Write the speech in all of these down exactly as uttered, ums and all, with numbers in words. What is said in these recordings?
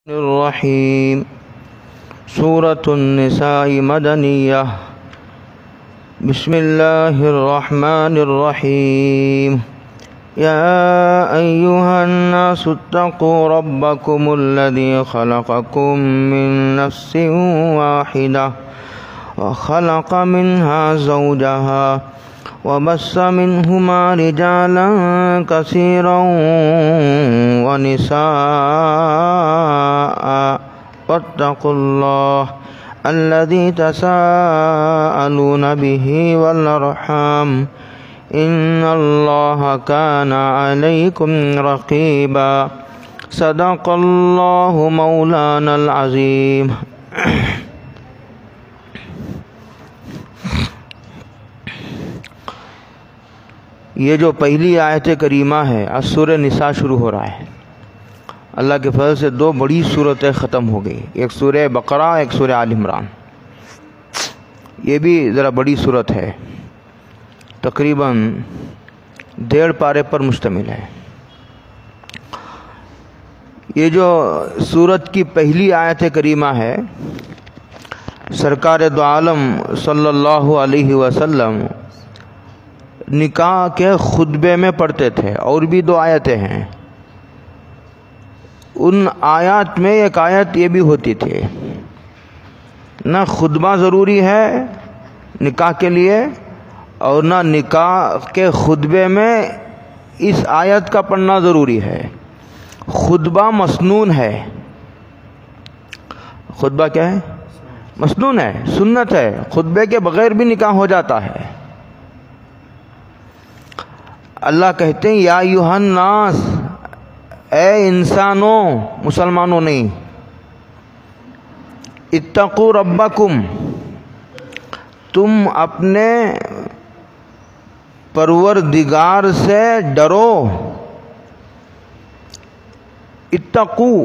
الرحیم سورۃ النساء مدنیہ بسم اللہ الرحمن الرحیم یا ایہا الناس اتقوا ربکم الذی خلقکم من نفس واحدہ وخلق منها زوجها وبث منهما رجالا كثيرا ونساء واتقوا الله الذي تساءلون به والأرحام إن الله كان عليكم رقيبا صدق الله مولانا العظيم. یہ جو پہلی آیت کریمہ ہے از سورہ نساء شروع ہو رہا ہے. اللہ کے فضل سے دو بڑی صورتیں ختم ہو گئی، ایک سورہ بقرہ ایک سورہ آل عمران. یہ بھی ذرا بڑی صورت ہے، تقریباً ڈیڑھ پارے پر مشتمل ہے. یہ جو سورت کی پہلی آیت کریمہ ہے، سرکار دو عالم صلی اللہ علیہ وسلم نکاح کے خطبے میں پڑھتے تھے، اور بھی دو آیتیں ہیں. ان آیات میں ایک آیت یہ بھی ہوتی تھی، نہ خطبہ ضروری ہے نکاح کے لیے، اور نہ نکاح کے خطبے میں اس آیت کا پڑھنا ضروری ہے. خطبہ مسنون ہے. خطبہ کیا ہے؟ مسنون ہے، سنت ہے. خطبے کے بغیر بھی نکاح ہو جاتا ہے. اللہ کہتے ہیں یا ایھا الناس، اے انسانوں، مسلمانوں نہیں، اتقوا ربکم، تم اپنے پروردگار سے ڈرو. اتقوا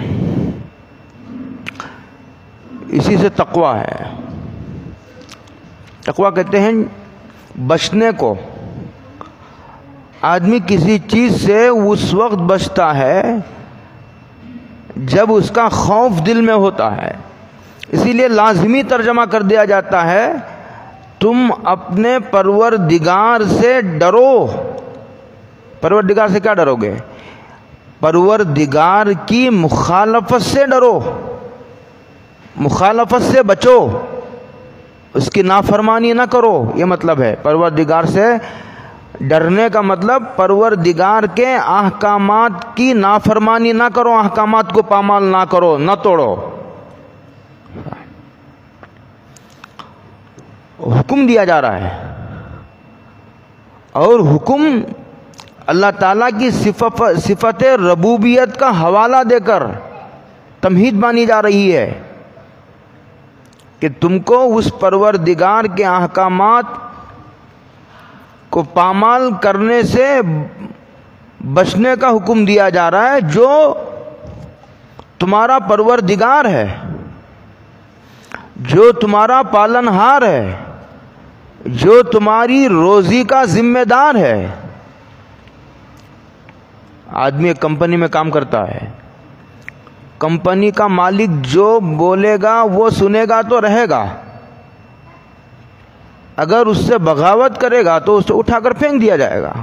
اسی سے تقوی ہے. تقوی کہتے ہیں بچنے کو. آدمی کسی چیز سے اس وقت بچتا ہے جب اس کا خوف دل میں ہوتا ہے. اسی لیے لازمی ترجمہ کر دیا جاتا ہے تم اپنے پروردگار سے ڈرو. پروردگار سے کیا ڈرو گے؟ پروردگار کی مخالفت سے ڈرو، مخالفت سے بچو، اس کی نافرمانی نہ کرو. یہ مطلب ہے پروردگار سے ڈرنے کا مطلب پروردگار کے احکامات کی نافرمانی نہ کرو، احکامات کو پامال نہ کرو، نہ توڑو. حکم دیا جا رہا ہے، اور حکم اللہ تعالیٰ کی صفت صفت ربوبیت کا حوالہ دے کر تمہید مانی جا رہی ہے کہ تم کو اس پروردگار کے احکامات کو پامال کرنے سے بچنے کا حکم دیا جا رہا ہے. جو تمہارا پروردگار ہے، جو تمہارا پالنہار ہے، جو تمہاری روزی کا ذمہ دار ہے. آدمی ایک کمپنی میں کام کرتا ہے، کمپنی کا مالک جو بولے گا وہ سنے گا تو رہے گا. اگر اس سے بغاوت کرے گا تو اسے اٹھا کر پھینک دیا جائے گا.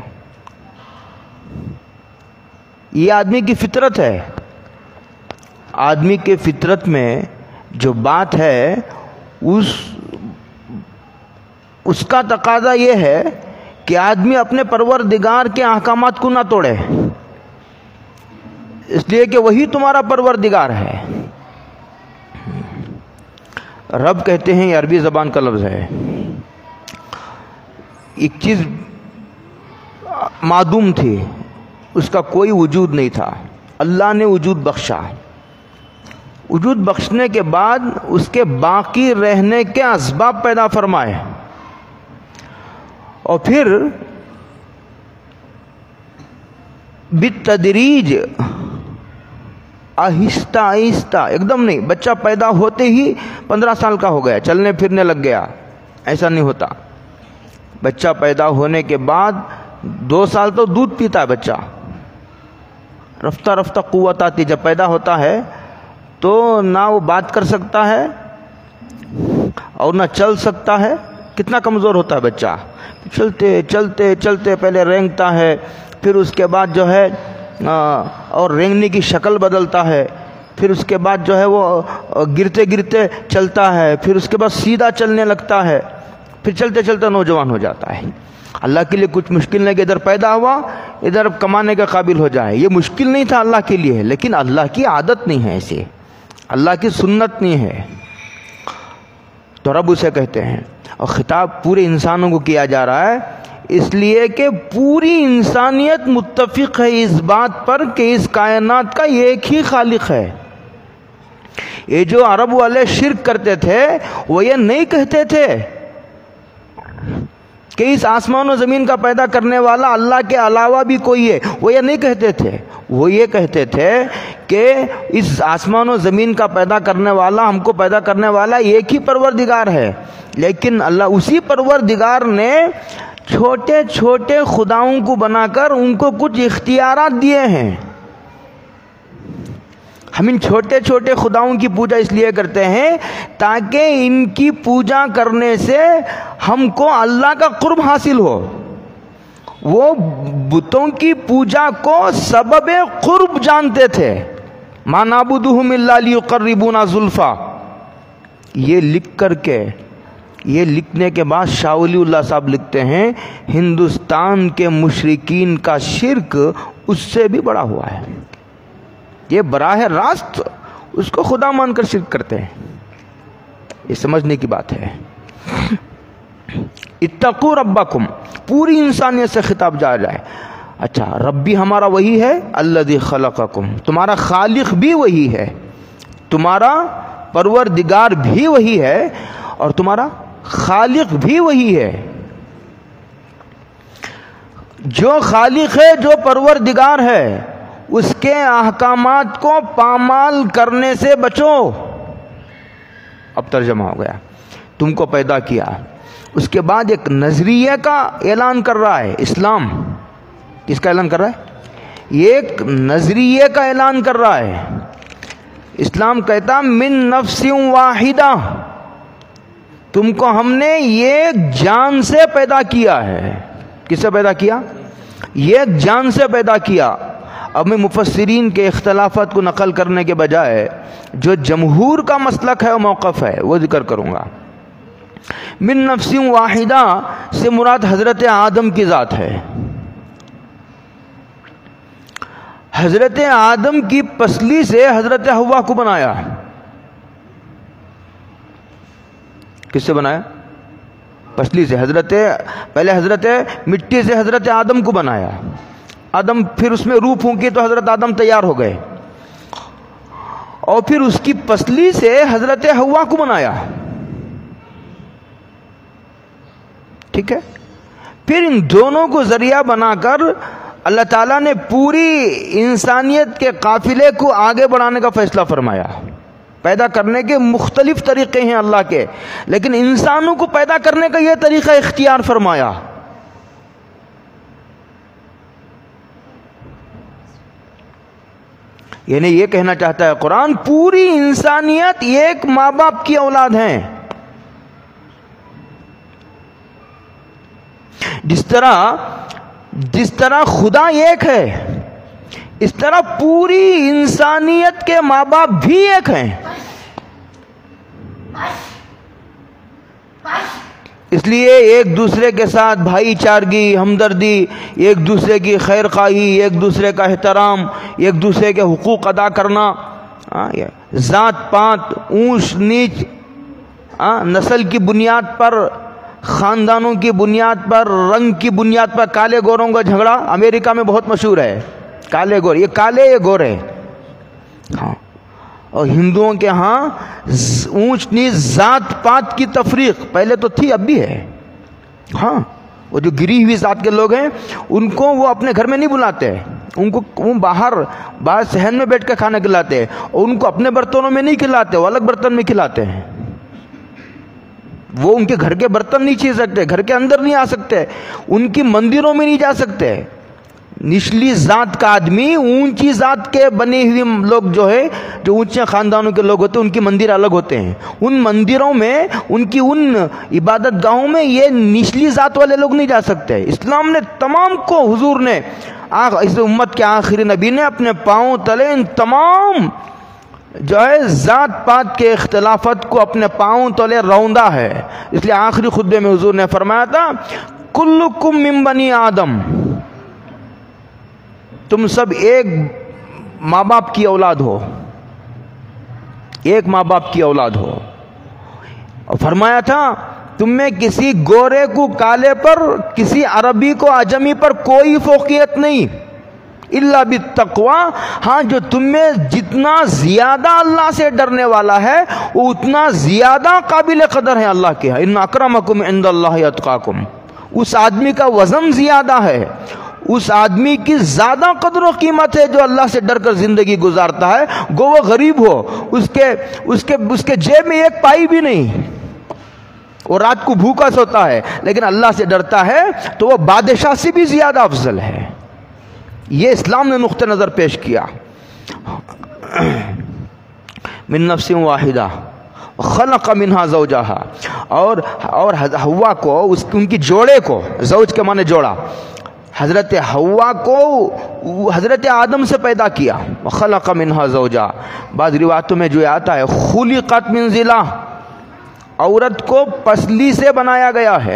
یہ آدمی کی فطرت ہے. آدمی کے فطرت میں جو بات ہے اس اس کا تقاضا یہ ہے کہ آدمی اپنے پروردگار کے احکامات کو نہ توڑے، اس لیے کہ وہی تمہارا پروردگار ہے. رب کہتے ہیں، یہ عربی زبان کا لفظ ہے. ایک چیز معدوم تھی، اس کا کوئی وجود نہیں تھا، اللہ نے وجود بخشا. وجود بخشنے کے بعد اس کے باقی رہنے کے اسباب پیدا فرمائے، اور پھر بالتدریج، آہستہ آہستہ، ایک دم نہیں. بچہ پیدا ہوتے ہی پندرہ سال کا ہو گیا، چلنے پھرنے لگ گیا، ایسا نہیں ہوتا. بچہ پیدا ہونے کے بعد دو سال تو دودھ پیتا ہے بچہ، رفتہ رفتہ قوت آتی. جب پیدا ہوتا ہے تو نہ وہ بات کر سکتا ہے اور نہ چل سکتا ہے. کتنا کمزور ہوتا ہے بچہ. چلتے چلتے چلتے پہلے رینگتا ہے, پھر اس کے بعد جو ہے اور رینگنے کی شکل بدلتا ہے, پھر اس کے بعد جو ہے وہ گرتے گرتے چلتا ہے, پھر اس کے بعد سیدھا چلنے لگتا ہے, پھر چلتے چلتے نوجوان ہو جاتا ہے. اللہ کے لیے کچھ مشکل نہیں کہ ادھر پیدا ہوا ادھر کمانے کا قابل ہو جائے. یہ مشکل نہیں تھا اللہ کے لیے, لیکن اللہ کی عادت نہیں ہے ایسے, اللہ کی سنت نہیں ہے, تو رب اسے کہتے ہیں. اور خطاب پورے انسانوں کو کیا جا رہا ہے اس لیے کہ پوری انسانیت متفق ہے اس بات پر کہ اس کائنات کا ایک ہی خالق ہے. یہ جو عرب والے شرک کرتے تھے وہ یہ نہیں کہتے تھے کہ اس آسمان و زمین کا پیدا کرنے والا اللہ کے علاوہ بھی کوئی ہے, وہ یہ نہیں کہتے تھے. وہ یہ کہتے تھے کہ اس آسمان و زمین کا پیدا کرنے والا, ہم کو پیدا کرنے والا ایک ہی پروردگار ہے. لیکن اللہ اسی پروردگار نے چھوٹے چھوٹے خداؤں کو بنا کر ان کو کچھ اختیارات دیے ہیں. ہم ان چھوٹے چھوٹے خداؤں کی پوجا اس لیے کرتے ہیں تاکہ ان کی پوجا کرنے سے ہم کو اللہ کا قرب حاصل ہو. وہ بتوں کی پوجا کو سبب قرب جانتے تھے. ما نعبدہم الا لیقربونا زلفا. یہ لکھ کر کے یہ لکھنے کے بعد شاہ ولی اللہ صاحب لکھتے ہیں ہندوستان کے مشرکین کا شرک اس سے بھی بڑا ہوا ہے. یہ براہ راست اس کو خدا مان کر شرک کرتے ہیں. یہ سمجھنے کی بات ہے. اتقوا ربکم, پوری انسانیت سے خطاب جا جائے. اچھا, رب بھی ہمارا وہی ہے, الذی خلقکم, تمہارا خالق بھی وہی ہے, تمہارا پروردگار بھی وہی ہے, اور تمہارا خالق بھی وہی ہے. جو خالق ہے, جو پروردگار ہے, اس کے احکامات کو پامال کرنے سے بچو. اب ترجمہ ہو گیا. تم کو پیدا کیا, اس کے بعد ایک نظریے کا اعلان کر رہا ہے اسلام. کس کا اعلان کر رہا ہے؟ ایک نظریے کا اعلان کر رہا ہے اسلام. کہتا من نفس واحدہ, تم کو ہم نے ایک جان سے پیدا کیا ہے. کس سے پیدا کیا؟ ایک جان سے پیدا کیا. اب میں مفسرین کے اختلافات کو نقل کرنے کے بجائے جو جمہور کا مسلک ہے و موقف ہے وہ ذکر کروں گا. من نفس واحدہ سے مراد حضرت آدم کی ذات ہے. حضرت آدم کی پسلی سے حضرت حوا کو بنایا. کس سے بنایا؟ پسلی سے. حضرت پہلے حضرت مٹی سے حضرت آدم کو بنایا. آدم پھر اس میں روح پھونکی تو حضرت آدم تیار ہو گئے, اور پھر اس کی پسلی سے حضرت حوا کو بنایا. ٹھیک ہے. پھر ان دونوں کو ذریعہ بنا کر اللہ تعالیٰ نے پوری انسانیت کے قافلے کو آگے بڑھانے کا فیصلہ فرمایا. پیدا کرنے کے مختلف طریقے ہیں اللہ کے, لیکن انسانوں کو پیدا کرنے کا یہ طریقہ اختیار فرمایا. یعنی یہ کہنا چاہتا ہے قرآن پوری انسانیت ایک ماں باپ کی اولاد ہیں. جس طرح جس طرح خدا ایک ہے اس طرح پوری انسانیت کے ماں باپ بھی ایک ہیں. اس لیے ایک دوسرے کے ساتھ بھائی چارگی, ہمدردی, ایک دوسرے کی خیر خواہی, ایک دوسرے کا احترام, ایک دوسرے کے حقوق ادا کرنا, ذات پات, اونچ نیچ, نسل کی بنیاد پر, خاندانوں کی بنیاد پر, رنگ کی بنیاد پر. کالے گوروں کا جھگڑا امریکہ میں بہت مشہور ہے. کالے گورے, یہ کالے یہ گورے. ہاں, اور ہندوؤں کے ہاں اونچ نیچ ذات پات کی تفریق پہلے تو تھی, اب بھی ہے. ہاں, وہ جو گری ہوئی ذات کے لوگ ہیں ان کو وہ اپنے گھر میں نہیں بلاتے, ان کو وہ باہر باہر صحن میں بیٹھ کے کھانا کھلاتے ہیں, اور ان کو اپنے برتنوں میں نہیں کھلاتے, وہ الگ برتن میں کھلاتے ہیں. وہ ان کے گھر کے برتن نہیں چھین سکتے, گھر کے اندر نہیں آ سکتے, ان کی مندروں میں نہیں جا سکتے. نچلی ذات کا آدمی اونچی ذات کے بنے ہوئے لوگ جو ہے جو اونچے خاندانوں کے لوگ ہوتے ہیں ان کی مندر الگ ہوتے ہیں. ان مندروں میں ان کی ان عبادت گاہوں میں یہ نچلی ذات والے لوگ نہیں جا سکتے. اسلام نے تمام کو حضور نے اس امت کے آخری نبی نے اپنے پاؤں تلے ان تمام جو ہے ذات پات کے اختلافات کو اپنے پاؤں تلے روندا ہے. اس لیے آخری خطبے میں حضور نے فرمایا تھا کلکم من بنی آدم، تم سب ایک ماں باپ کی اولاد ہو، ایک ماں باپ کی اولاد ہو. اور فرمایا تھا تم میں کسی گورے کو کالے پر، کسی عربی کو عجمی پر کوئی فوقیت نہیں الا بالتقوی. ہاں جو تم میں جتنا زیادہ اللہ سے ڈرنے والا ہے وہ اتنا زیادہ قابل قدر ہے اللہ کے. ان اکرمکم عند اللہ اتقاکم. اس آدمی کا وزن زیادہ ہے، اس آدمی کی زیادہ قدر و قیمت ہے جو اللہ سے ڈر کر زندگی گزارتا ہے. گو وہ غریب ہو، اس کے اس کے اس کے جیب میں ایک پائی بھی نہیں، وہ رات کو بھوکا سوتا ہے لیکن اللہ سے ڈرتا ہے تو وہ بادشاہ سے بھی زیادہ افضل ہے. یہ اسلام نے نقطہ نظر پیش کیا. من نفس واحدہ خلق منہا زوجہا، اور اور حوا کو اس ان کی جوڑے کو، زوج کے معنی جوڑا، حضرت حوا کو حضرت آدم سے پیدا کیا. خلق منہا زوجہا. بعض روایتوں میں جو آتا ہے خلقت من ضلع، عورت کو پسلی سے بنایا گیا ہے.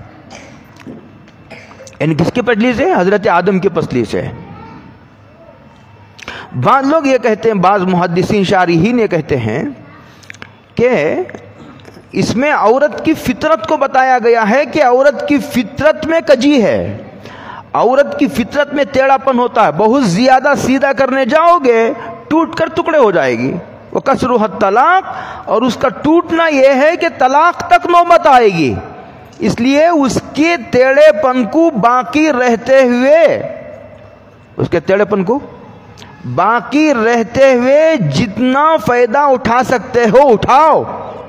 یعنی کس کی پسلی سے؟ حضرت آدم کی پسلی سے. بعض لوگ یہ کہتے ہیں، بعض محدثین شارحین یہ کہتے ہیں کہ اس میں عورت کی فطرت کو بتایا گیا ہے کہ عورت کی فطرت میں کجی ہے، عورت کی فطرت میں ٹیڑھا پن ہوتا ہے. بہت زیادہ سیدھا کرنے جاؤ گے ٹوٹ کر ٹکڑے ہو جائے گی. وہ کسرہ الطلاق، اور اس کا ٹوٹنا یہ ہے کہ طلاق تک نوبت آئے گی. اس لیے اس کے ٹیڑھے پن کو باقی رہتے ہوئے اس کے ٹیڑھے پن کو باقی رہتے ہوئے جتنا فائدہ اٹھا سکتے ہو اٹھاؤ.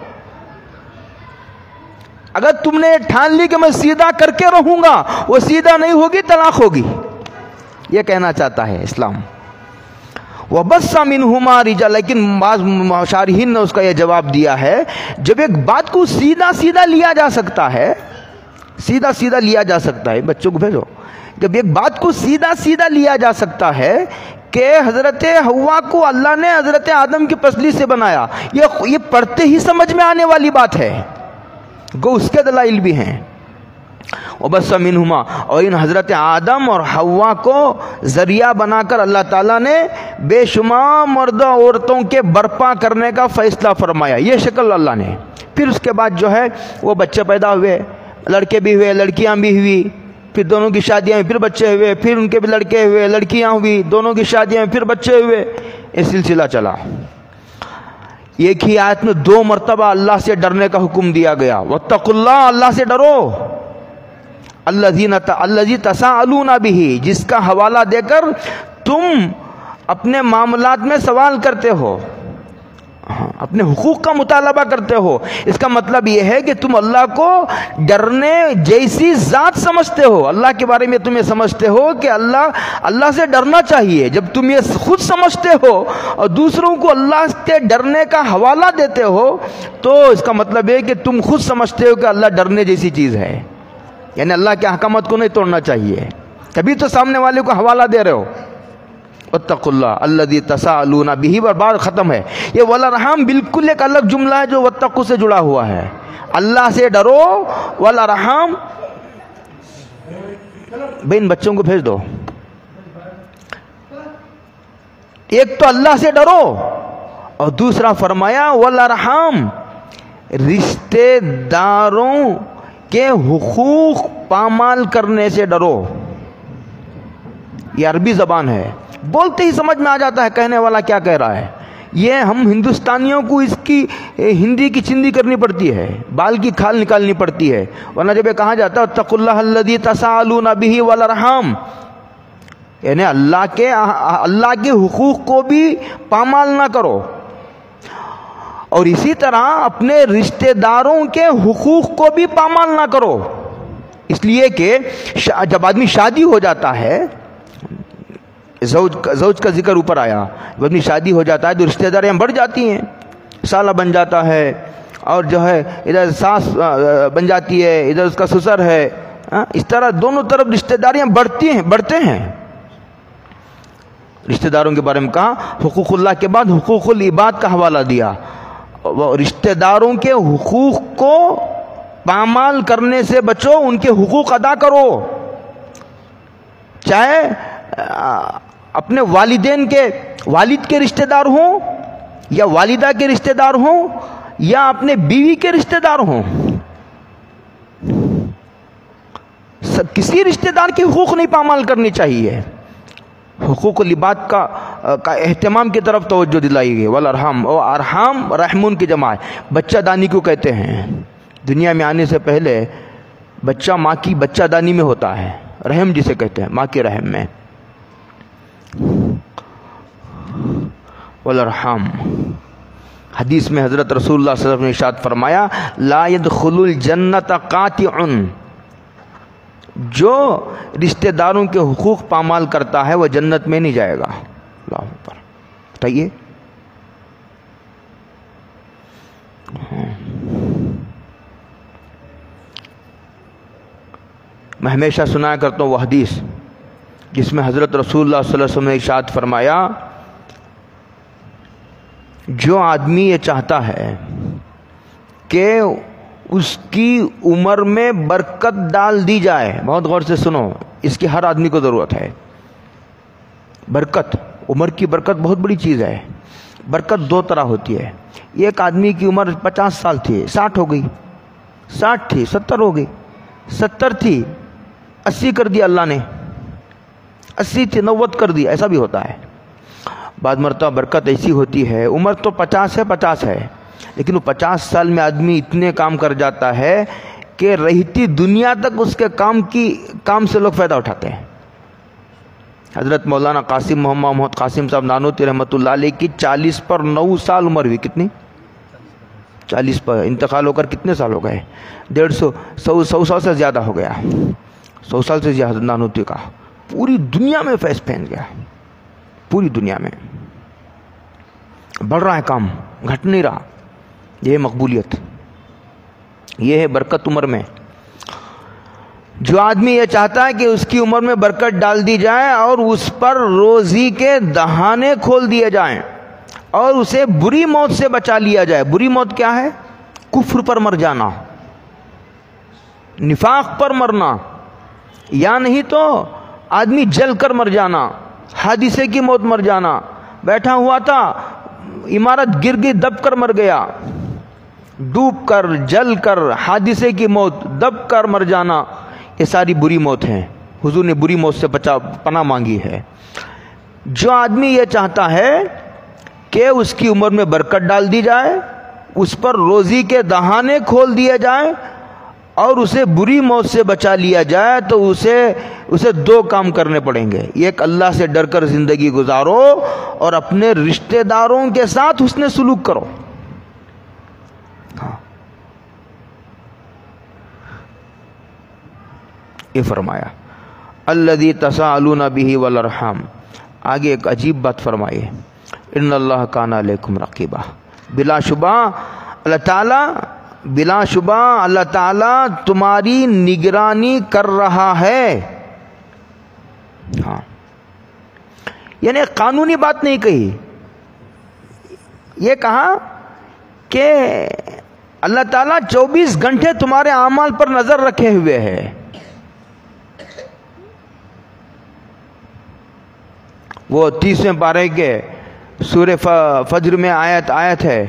اگر تم نے ٹھان لی کہ میں سیدھا کر کے رہوں گا، وہ سیدھا نہیں ہوگی، طلاق ہوگی. یہ کہنا چاہتا ہے اسلام. وَبَثَّ مِنْهُمَا رِجَالًا. لیکن بعض شارحین نے اس کا یہ جواب دیا ہے جب ایک بات کو سیدھا سیدھا لیا جا سکتا ہے، سیدھا سیدھا لیا جا سکتا ہے، بچوں کو بھیجو، جب ایک بات کو سیدھا سیدھا لیا جا سکتا ہے کہ حضرت حوا کو اللہ نے حضرت آدم کی پسلی سے بنایا، یہ یہ پڑھتے ہی سمجھ میں آنے والی بات ہے، گو اس کے دلائل بھی ہیں. وبث منہما، اور ان حضرت آدم اور حوا کو ذریعہ بنا کر اللہ تعالیٰ نے بے شمار مرد و عورتوں کے برپا کرنے کا فیصلہ فرمایا. یہ شکل اللہ نے. پھر اس کے بعد جو ہے وہ بچے پیدا ہوئے، لڑکے بھی ہوئے، لڑکیاں بھی ہوئی، پھر دونوں کی شادیاں ہوئی، پھر بچے ہوئے، پھر ان کے بھی لڑکے ہوئے، لڑکیاں ہوئی، دونوں کی شادیاں ہوئی، پھر بچے ہوئے. یہ سلسلہ چلا. ایک ہی آیت میں دو مرتبہ اللہ سے ڈرنے کا حکم دیا گیا. واتقوا اللہ، اللہ سے ڈرو. الذین الذی تساءلون بہ، جس کا حوالہ دے کر تم اپنے معاملات میں سوال کرتے ہو، اپنے حقوق کا مطالبہ کرتے ہو. اس کا مطلب یہ ہے کہ تم اللہ کو ڈرنے جیسی ذات سمجھتے ہو. اللہ کے بارے میں تم یہ سمجھتے ہو کہ اللہ اللہ سے ڈرنا چاہیے. جب تم یہ خود سمجھتے ہو اور دوسروں کو اللہ سے ڈرنے کا حوالہ دیتے ہو تو اس کا مطلب ہے کہ تم خود سمجھتے ہو کہ اللہ ڈرنے جیسی چیز ہے. یعنی اللہ کے احکامات کو نہیں توڑنا چاہیے. کبھی تو سامنے والے کو حوالہ دے رہے ہو. واتقوا اللہ الذی تساءلون بہ، اور بات ختم ہے. یہ والارحام بالکل ایک الگ جملہ ہے جو واتقوا سے جڑا ہوا ہے. اللہ سے ڈرو، والارحام. بھائی ان بچوں کو بھیج دو. ایک تو اللہ سے ڈرو اور دوسرا فرمایا والارحام، رشتے داروں کے حقوق پامال کرنے سے ڈرو. یہ عربی زبان ہے، بولتے ہی سمجھ میں آ جاتا ہے کہنے والا کیا کہہ رہا ہے. یہ ہم ہندوستانیوں کو اس کی ہندی کی چندی کرنی پڑتی ہے، بال کی کھال نکالنی پڑتی ہے. ورنہ جب یہ کہا جاتا ہے اتقوا اللہ الذی تساءلون بہ والارحام، یعنی اللہ کے اللہ کے حقوق کو بھی پامال نہ کرو، اور اسی طرح اپنے رشتہ داروں کے حقوق کو بھی پامال نہ کرو. اس لیے کہ جب آدمی شادی ہو جاتا ہے زوج کا زوج کا ذکر اوپر آیا، جب اپنی شادی ہو جاتا ہے تو رشتہ داریاں بڑھ جاتی ہیں، سالہ بن جاتا ہے، اور جو ہے ادھر ساس بن جاتی ہے، ادھر اس کا سسر ہے، اس طرح دونوں طرف رشتہ داریاں بڑھتی ہیں بڑھتے ہیں۔ رشتہ داروں کے بارے میں کہا حقوق اللہ کے بعد حقوق العباد کا حوالہ دیا، رشتہ داروں کے حقوق کو پامال کرنے سے بچو، ان کے حقوق ادا کرو، چاہے اپنے والدین کے والد کے رشتہ دار ہوں یا والدہ کے رشتہ دار ہوں یا اپنے بیوی کے رشتہ دار ہوں، کسی رشتہ دار کے حقوق نہیں پامال کرنی چاہیے۔ حقوق العباد کا کا اہتمام کی طرف توجہ دلائی گئی۔ والارحام، اور ارحام رحمون کی جمع ہے، بچہ دانی کو کہتے ہیں۔ دنیا میں آنے سے پہلے بچہ ماں کی بچہ دانی میں ہوتا ہے، رحم جسے کہتے ہیں، ماں کے رحم میں۔ والارحام، حدیث میں حضرت رسول اللہ صلی اللہ علیہ وسلم نے ارشاد فرمایا لا يدخل الجنت قاطع، جو رشتہ داروں کے حقوق پامال کرتا ہے وہ جنت میں نہیں جائے گا۔ اللہ اکبر، بتائیے۔ میں ہمیشہ سنایا کرتا ہوں وہ حدیث جس میں حضرت رسول اللہ صلی اللہ علیہ وسلم نے ارشاد فرمایا جو آدمی یہ چاہتا ہے کہ اس کی عمر میں برکت ڈال دی جائے، بہت غور سے سنو، اس کی ہر آدمی کو ضرورت ہے۔ برکت، عمر کی برکت بہت بڑی چیز ہے۔ برکت دو طرح ہوتی ہے، ایک آدمی کی عمر پچاس سال تھی، ساٹھ ہو گئی، ساٹھ تھی ستر ہو گئی، ستر تھی اسی کر دیا اللہ نے، اسی تھی نوت کر دی، ایسا بھی ہوتا ہے۔ بعض مرتبہ برکت ایسی ہوتی ہے، عمر تو پچاس ہے پچاس ہے لیکن وہ پچاس سال میں آدمی اتنے کام کر جاتا ہے کہ رہتی دنیا تک اس کے کام کی کام سے لوگ فائدہ اٹھاتے ہیں۔ حضرت مولانا قاسم محمد محمد قاسم صاحب نانوتی رحمۃ اللہ علیہ کی چالیس پر نو سال عمر ہوئی، کتنی؟ چالیس پر انتقال ہو کر کتنے سال ہو گئے؟ ڈیڑھ سو سو سو سال سے زیادہ ہو گیا، سو سال سے زیادہ نانوتی کا پوری دنیا میں فیض پھیل گیا، پوری دنیا میں بڑھ رہا ہے کام، گھٹ نہیں رہا۔ یہ ہے مقبولیت، یہ ہے برکت عمر میں۔ جو آدمی یہ چاہتا ہے کہ اس کی عمر میں برکت ڈال دی جائے اور اس پر روزی کے دہانے کھول دیے جائیں اور اسے بری موت سے بچا لیا جائے۔ بری موت کیا ہے؟ کفر پر مر جانا، نفاق پر مرنا، یا نہیں تو آدمی جل کر مر جانا، حادثے کی موت مر جانا، بیٹھا ہوا تھا عمارت گر گئی دب کر مر گیا، ڈوب کر جل کر حادثے کی موت، دب کر مر جانا، یہ ساری بری موت ہیں۔ حضور نے بری موت سے بچا پناہ مانگی ہے۔ جو آدمی یہ چاہتا ہے کہ اس کی عمر میں برکت ڈال دی جائے، اس پر روزی کے دہانے کھول دیے جائیں اور اسے بری موت سے بچا لیا جائے تو اسے اسے دو کام کرنے پڑیں گے۔ ایک، اللہ سے ڈر کر زندگی گزارو اور اپنے رشتہ داروں کے ساتھ حسن سلوک کرو۔ ہاں، یہ فرمایا الذی تساءلون بہ والارحام۔ آگے ایک عجیب بات فرمائی، ان اللہ کان علیکم رقیبا۔ بلا شبہ اللہ تعالیٰ بلا شبہ اللہ تعالیٰ تمہاری نگرانی کر رہا ہے۔ ہاں، یعنی قانونی بات نہیں کہی، یہ کہا کہ اللہ تعالیٰ چوبیس گھنٹے تمہارے اعمال پر نظر رکھے ہوئے ہے۔ وہ تیسویں پارے کے سورہ فجر میں آیت آیت ہے،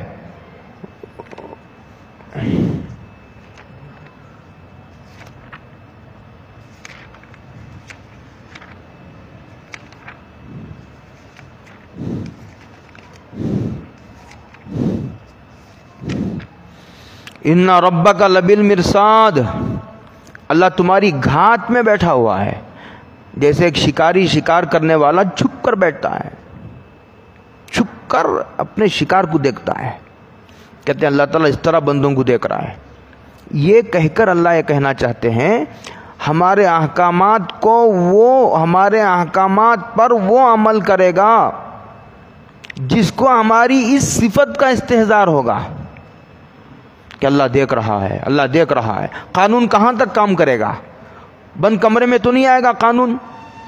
ان ربک لبالمرصاد، اللہ تمہاری گھات میں بیٹھا ہوا ہے۔ جیسے ایک شکاری شکار کرنے والا چھپ کر بیٹھتا ہے، چھپ کر اپنے شکار کو دیکھتا ہے، کہتے ہیں اللہ تعالیٰ اس طرح بندوں کو دیکھ رہا ہے۔ یہ کہہ کر اللہ یہ کہنا چاہتے ہیں ہمارے احکامات کو وہ ہمارے احکامات پر وہ عمل کرے گا جس کو ہماری اس صفت کا استحضار ہوگا کہ اللہ دیکھ رہا ہے، اللہ دیکھ رہا ہے۔ قانون کہاں تک کام کرے گا؟ بند کمرے میں تو نہیں آئے گا قانون۔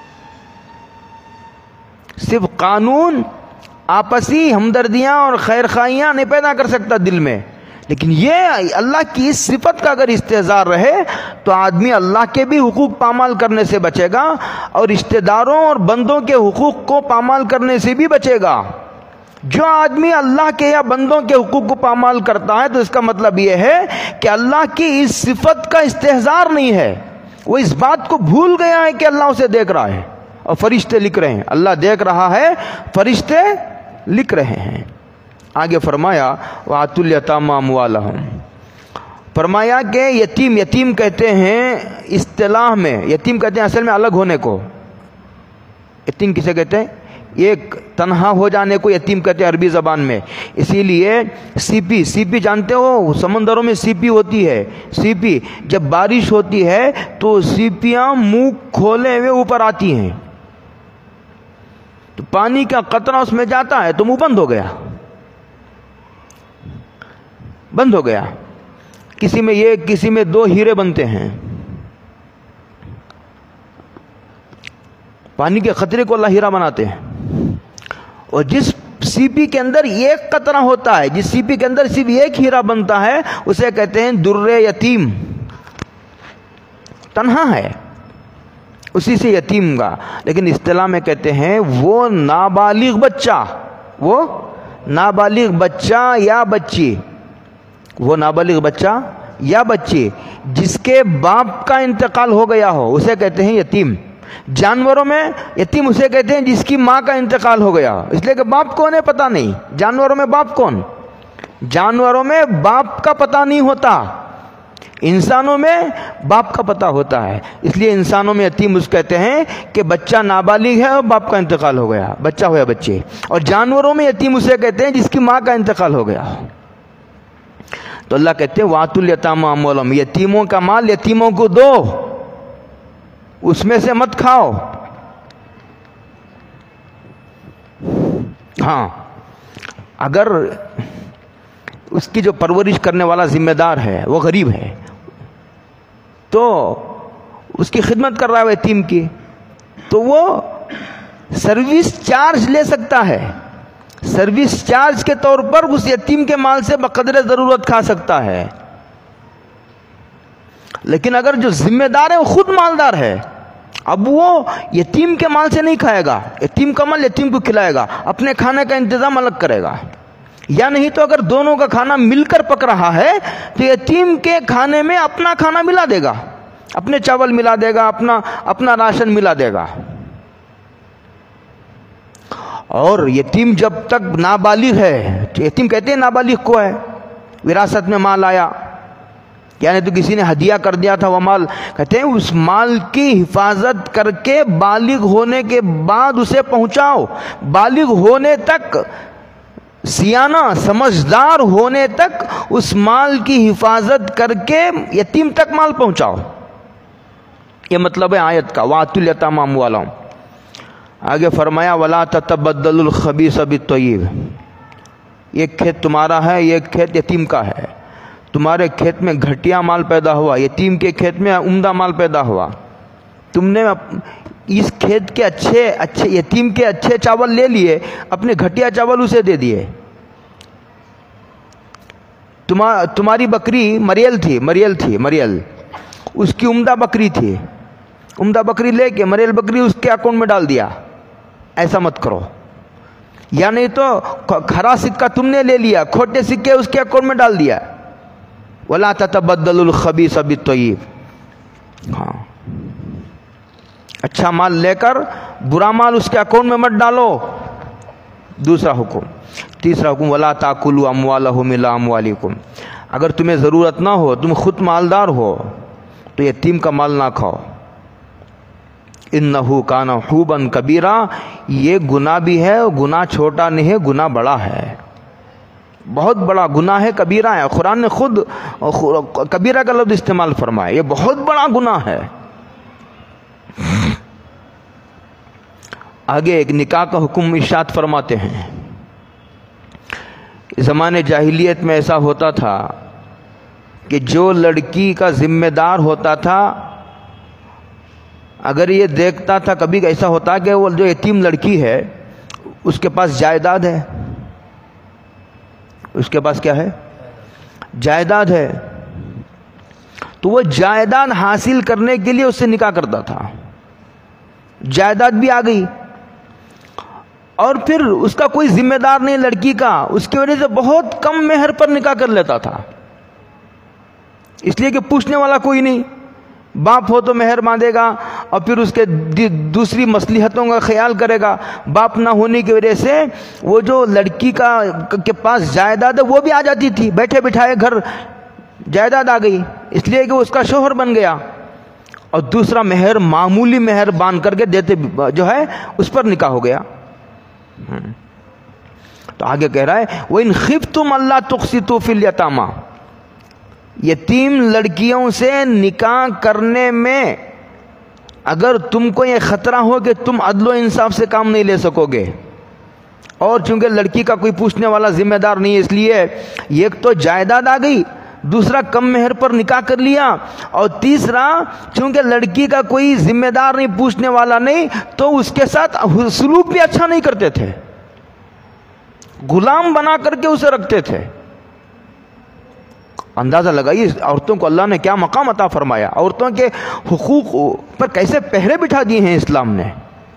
صرف قانون آپسی ہمدردیاں اور خیر خواہیاں نہیں پیدا کر سکتا دل میں، لیکن یہ اللہ کی اس صفت کا اگر استحضار رہے تو آدمی اللہ کے بھی حقوق پامال کرنے سے بچے گا اور رشتہ داروں اور بندوں کے حقوق کو پامال کرنے سے بھی بچے گا۔ جو آدمی اللہ کے یا بندوں کے حقوق کو پامال کرتا ہے تو اس کا مطلب یہ ہے کہ اللہ کی اس صفت کا استحضار نہیں ہے، وہ اس بات کو بھول گیا ہے کہ اللہ اسے دیکھ رہا ہے اور فرشتے لکھ رہے ہیں۔ اللہ دیکھ رہا ہے، فرشتے لکھ رہے ہیں۔ آگے فرمایا وَآتُوا الْيَتَامَىٰ أَمْوَالَهُمْ، فرمایا کہ یتیم یتیم کہتے ہیں اصطلاح میں، یتیم کہتے ہیں اصل میں الگ ہونے کو۔ یتیم کسے کہتے ہیں؟ ایک تنہا ہو جانے کو یتیم کہتے ہیں عربی زبان میں۔ اسی لیے سی پی سی پی جانتے ہو، سمندروں میں سی پی ہوتی ہے۔ سی پی جب بارش ہوتی ہے تو سیپیاں منہ کھولے ہوئے اوپر آتی ہیں، تو پانی کا قطرہ اس میں جاتا ہے تو منہ بند ہو گیا، بند ہو گیا۔ کسی میں یہ کسی میں دو ہیرے بنتے ہیں، پانی کے خطرے کو اللہ ہیرا بناتے ہیں۔ اور جس سی پی کے اندر ایک قطرہ ہوتا ہے، جس سی پی کے اندر صرف ایک ہیرا بنتا ہے، اسے کہتے ہیں در یتیم، تنہا ہے، اسی سے یتیم گا۔ لیکن اصطلاح میں کہتے ہیں وہ نابالغ بچہ، وہ نابالغ بچہ یا بچی، وہ نابالغ بچہ یا بچی جس کے باپ کا انتقال ہو گیا ہو، اسے کہتے ہیں یتیم۔ جانوروں میں یتیم اسے کہتے ہیں جس کی ماں کا انتقال ہو گیا، اس لیے کہ باپ کون ہے پتہ نہیں۔ جانوروں میں باپ کون؟ جانوروں میں باپ کا پتہ نہیں ہوتا، انسانوں میں باپ کا پتہ ہوتا ہے۔ اس لیے انسانوں میں یتیم اس کہتے ہیں کہ بچہ نابالغ ہے اور باپ کا انتقال ہو گیا، بچہ ہو یا بچے۔ اور جانوروں میں یتیم اسے کہتے ہیں جس کی ماں کا انتقال ہو گیا۔ تو اللہ کہتے ہیں وَآتُوا الْيَتَامَىٰ أَمْوَالَهُمْ، یتیموں کا مال یتیموں کو دو، اس میں سے مت کھاؤ۔ ہاں، اگر اس کی جو پرورش کرنے والا ذمہ دار ہے وہ غریب ہے تو اس کی خدمت کر رہا ہے یتیم کی، تو وہ سروس چارج لے سکتا ہے، سروس چارج کے طور پر اس یتیم کے مال سے بقدر ضرورت کھا سکتا ہے۔ لیکن اگر جو ذمہ دار ہے وہ خود مالدار ہے، اب وہ یتیم کے مال سے نہیں کھائے گا، یتیم کا مال یتیم کو کھلائے گا، اپنے کھانے کا انتظام الگ کرے گا۔ یا نہیں تو اگر دونوں کا کھانا مل کر پک رہا ہے تو یتیم کے کھانے میں اپنا کھانا ملا دے گا، اپنے چاول ملا دے گا، اپنا اپنا راشن ملا دے گا۔ اور یتیم جب تک نابالغ ہے، یتیم کہتے ہیں نابالغ کو ہے، وراثت میں مال آیا یعنی تو کسی نے ہدیہ کر دیا تھا وہ مال، کہتے ہیں اس مال کی حفاظت کر کے بالغ ہونے کے بعد اسے پہنچاؤ، بالغ ہونے تک، سیانہ سمجھدار ہونے تک اس مال کی حفاظت کر کے یتیم تک مال پہنچاؤ۔ یہ مطلب ہے آیت کا وَآتُوا الْيَتَامَىٰ أَمْوَالَهُمْ۔ آگے فرمایا وَلَا تَتَبَدَّلُوا الْخَبِيثَ بِالطَّيِّبِ، ایک کھیت تمہارا ہے، ایک کھیت یتیم کا ہے، تمہارے کھیت میں گھٹیا مال پیدا ہوا، یتیم کے کھیت میں عمدہ مال پیدا ہوا، تم نے اس کھیت کے اچھے اچھے یتیم کے اچھے چاول لے لیے، اپنے گھٹیا چاول اسے دے دیے۔ تمہاری بکری مریل تھی مریل تھی مریل اس کی عمدہ بکری تھی، عمدہ بکری لے کے مریل بکری اس کے اکاؤنٹ میں ڈال دیا، ایسا مت کرو۔ یا نہیں تو کھرا سکہ تم نے لے لیا، کھوٹے سکے اس کے اکاؤنٹ میں ڈال دیا۔ وَلَا تَتَبَدَّلُوا الْخَبِيثَ بِالطَّيِّبِ، ہاں، اچھا مال لے کر برا مال اس کے اکاؤنٹ میں مت ڈالو، دوسرا حکم۔ تیسرا حکم وَلَا تَأْكُلُوا أَمْوَالَهُمْ إِلَىٰ أَمْوَالِكُمْ، اگر تمہیں ضرورت نہ ہو، تم خود مالدار ہو تو یتیم کا مال نہ کھاؤ۔ إِنَّهُ كَانَ حُوبًا كَبِيرًا، یہ گناہ بھی ہے، گناہ چھوٹا نہیں ہے، گناہ بڑا ہے، بہت بڑا گناہ ہے، کبیرہ ہے۔ قرآن نے خود کبیرہ کا لفظ استعمال فرمایا، یہ بہت بڑا گناہ ہے۔ آگے ایک نکاح کا حکم ارشاد فرماتے ہیں. زمانے جاہلیت میں ایسا ہوتا تھا کہ جو لڑکی کا ذمہ دار ہوتا تھا اگر یہ دیکھتا تھا کبھی ایسا ہوتا کہ وہ جو یتیم لڑکی ہے اس کے پاس جائیداد ہے، اس کے پاس کیا ہے؟ جائیداد ہے، تو وہ جائیداد حاصل کرنے کے لیے اس سے نکاح کرتا تھا. جائیداد بھی آ گئی اور پھر اس کا کوئی ذمہ دار نہیں لڑکی کا، اس کی وجہ سے بہت کم مہر پر نکاح کر لیتا تھا، اس لیے کہ پوچھنے والا کوئی نہیں. باپ ہو تو مہر باندھے گا اور پھر اس کے دوسری مصلحتوں کا خیال کرے گا. باپ نہ ہونے کی وجہ سے وہ جو لڑکی کا کے پاس جائیداد ہے وہ بھی آ جاتی تھی، بیٹھے بٹھائے گھر جائیداد آ گئی، اس لیے کہ وہ اس کا شوہر بن گیا. اور دوسرا مہر معمولی مہر باندھ کر کے دیتے جو ہے اس پر نکاح ہو گیا. تو آگے کہہ رہا ہے وَإِنْ خِفْتُمْ أَلَّا تُقْسِطُوا فِي الْيَتَامَى، یتیم لڑکیوں سے نکاح کرنے میں اگر تم کو یہ خطرہ ہو کہ تم عدل و انصاف سے کام نہیں لے سکو گے، اور چونکہ لڑکی کا کوئی پوچھنے والا ذمہ دار نہیں ہے اس لیے ایک تو جائیداد آ گئی، دوسرا کم مہر پر نکاح کر لیا، اور تیسرا چونکہ لڑکی کا کوئی ذمہ دار نہیں پوچھنے والا نہیں تو اس کے ساتھ سلوک بھی اچھا نہیں کرتے تھے، غلام بنا کر کے اسے رکھتے تھے. اندازہ لگائیے عورتوں کو اللہ نے کیا مقام عطا فرمایا، عورتوں کے حقوق پر کیسے پہرے بٹھا دیے ہیں اسلام نے.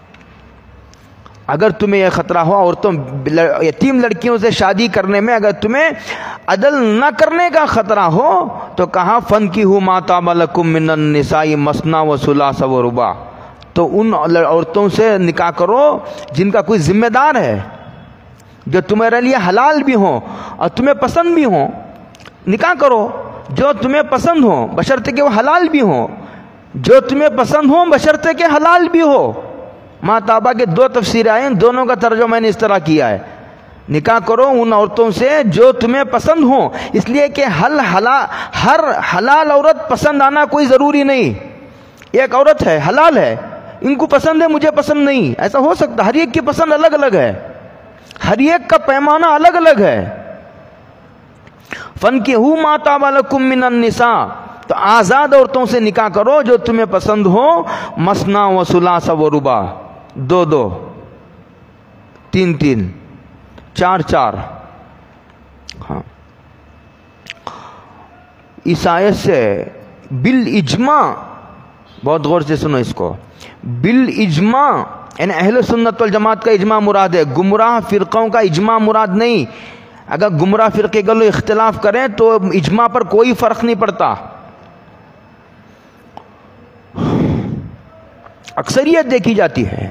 اگر تمہیں یہ خطرہ ہو عورتوں یتیم لڑکیوں سے شادی کرنے میں اگر تمہیں عدل نہ کرنے کا خطرہ ہو تو کہا فَانْكِحُوا مَا طَابَ لَكُم مِّنَ النِّسَاءِ مَثْنَىٰ وَثُلَاثَ وَرُبَاعَ، تو ان عورتوں سے نکاح کرو جن کا کوئی ذمہ دار ہے، جو تمہارے لیے حلال بھی ہوں اور تمہیں پسند بھی ہوں. نکاح کرو جو تمہیں پسند ہو بشرطے کہ وہ حلال بھی ہوں، جو تمہیں پسند ہو بشرطے کہ حلال بھی ہو. ماں طابہ کے دو تفسیریں آئیں، دونوں کا ترجمہ میں نے اس طرح کیا ہے. نکاح کرو ان عورتوں سے جو تمہیں پسند ہوں، اس لیے کہ ہر ہر حلال عورت پسند آنا کوئی ضروری نہیں. ایک عورت ہے حلال ہے، ان کو پسند ہے مجھے پسند نہیں، ایسا ہو سکتا. ہر ایک کی پسند الگ الگ ہے، ہر ایک کا پیمانہ الگ الگ ہے. فَانْكِحُوا مَا طَابَ لَكُم مِّنَ النِّسَاءِ، تو آزاد عورتوں سے نکاح کرو جو تمہیں پسند ہو. مثنیٰ و ثلاث و رباع، دو دو، تین تین، چار چار. ہاں اس آیت سے بالاجماع، بہت غور سے سنو اس کو، بالاجماع یعنی اہل سنت والجماعت کا اجماع مراد ہے، گمراہ فرقوں کا اجماع مراد نہیں. اگر گمراہ فرقے کے لوگ اختلاف کریں تو اجماع پر کوئی فرق نہیں پڑتا، اکثریت دیکھی جاتی ہے.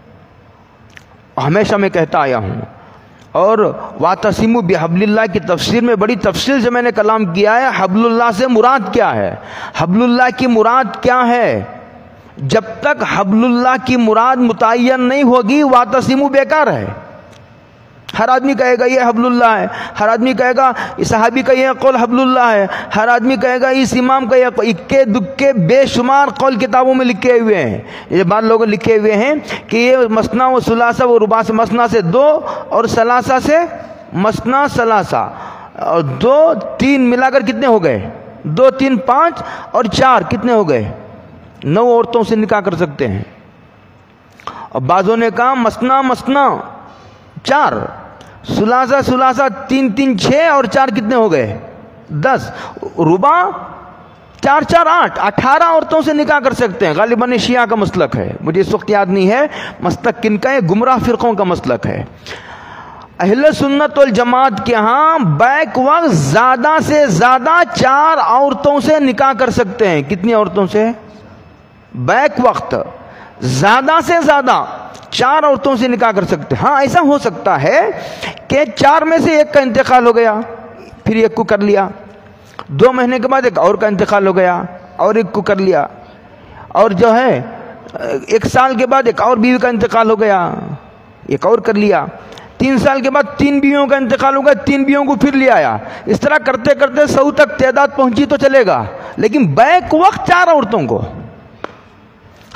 ہمیشہ میں کہتا آیا ہوں، اور وَاعْتَصِمُوا بِحَبْلِ اللَّهِ کی تفسیر میں بڑی تفصیل سے میں نے کلام کیا ہے. حبل اللہ سے مراد کیا ہے، حبل اللہ کی مراد کیا ہے. جب تک حبل اللہ کی مراد متعین نہیں ہوگی وَاعْتَصِمُوا بیکار ہے. ہر آدمی کہے گا یہ حبل اللہ ہے، ہر آدمی کہے گا اس صحابی کا یہ قول حبل اللہ ہے، ہر آدمی کہے گا اس امام کا یہ اکے دکے بے شمار قول کتابوں میں لکھے ہوئے ہیں. یہ بعض لوگوں نے لکھے ہوئے ہیں کہ یہ مثنیٰ و ثلاثہ و رباع سے، مثنیٰ سے دو اور ثلاثہ سے مثنیٰ ثلاثہ، اور دو تین ملا کر کتنے ہو گئے، دو تین پانچ اور چار کتنے ہو گئے، نو عورتوں سے نکاح کر سکتے ہیں. اور بعضوں نے کہا مثنیٰ مثنیٰ چار، ثلاثہ ثلاثہ تین تین چھ اور چار کتنے ہو گئے دس، رباع چار چار آٹھ، اٹھارہ عورتوں سے نکاح کر سکتے ہیں. غالباً شیعہ کا مسلک ہے، مجھے اس وقت یاد نہیں ہے مسلک کن کا ہے، گمراہ فرقوں کا مسلک ہے. اہل سنت والجماعت کے ہاں بیک وقت زیادہ سے زیادہ چار عورتوں سے نکاح کر سکتے ہیں. کتنی عورتوں سے بیک وقت زیادہ سے زیادہ چار عورتوں سے نکاح کر سکتے ہیں. ہاں ایسا ہو سکتا ہے کہ چار میں سے ایک کا انتقال ہو گیا پھر ایک کو کر لیا، دو مہینے کے بعد ایک اور کا انتقال ہو گیا اور ایک کو کر لیا، اور جو ہے ایک سال کے بعد ایک اور بیوی کا انتقال ہو گیا ایک اور کر لیا، تین سال کے بعد تین بیویوں کا انتقال ہو گیا تین بیویوں کو پھر لے آیا. اس طرح کرتے کرتے سو تک تعداد پہنچی تو چلے گا، لیکن بیک وقت چار عورتوں کو.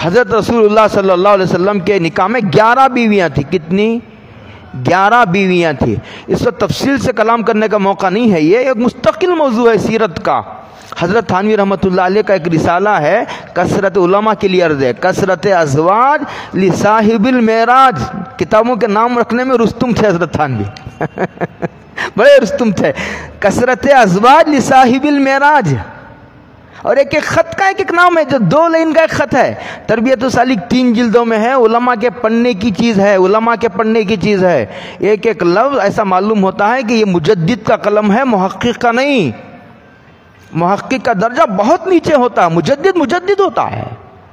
حضرت رسول اللہ صلی اللہ علیہ وسلم کے نکاح میں گیارہ بیویاں تھیں. کتنی؟ گیارہ بیویاں تھیں. اس وقت تفصیل سے کلام کرنے کا موقع نہیں ہے, یہ ایک مستقل موضوع ہے سیرت کا. حضرت تھانوی رحمۃ اللہ علیہ کا ایک رسالہ ہے, کثرت علماء کے لیے عرض ہے, کثرت ازواج لصاحب المعراج. کتابوں کے نام رکھنے میں رستم تھے حضرت تھانوی بڑے رستم تھے. کثرت ازواج لصاحب المعراج, اور ایک ایک خط کا ایک ایک نام ہے, جو دو لائن کا ایک خط ہے. تربیت السالک تین جلدوں میں ہے, علماء کے پڑھنے کی چیز ہے, علماء کے پڑھنے کی چیز ہے. ایک ایک لفظ ایسا معلوم ہوتا ہے کہ یہ مجدد کا قلم ہے, محقق کا نہیں. محقق کا درجہ بہت نیچے ہوتا ہے, مجدد مجدد ہوتا ہے.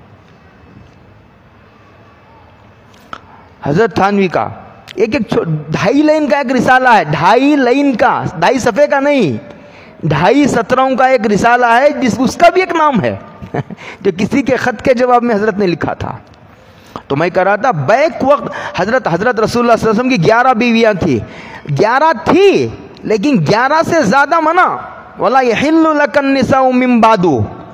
حضرت تھانوی کا ایک ایک ڈھائی لائن کا ایک رسالہ ہے, ڈھائی لائن کا, ڈھائی صفحے کا نہیں, ڈھائی ستروں کا ایک رسالہ ہے, جس اس کا بھی ایک نام ہے جو کسی کے خط کے جواب میں حضرت نے لکھا تھا. تو میں کہہ رہا تھا بیک وقت حضرت حضرت رسول اللہ صلی اللہ علیہ وسلم کی گیارہ بیویاں تھی. گیارہ تھی لیکن گیارہ سے زیادہ منع. وَلَا يَحِلُّ لَكَ النِّسَاءُ مِن بَعْدُ,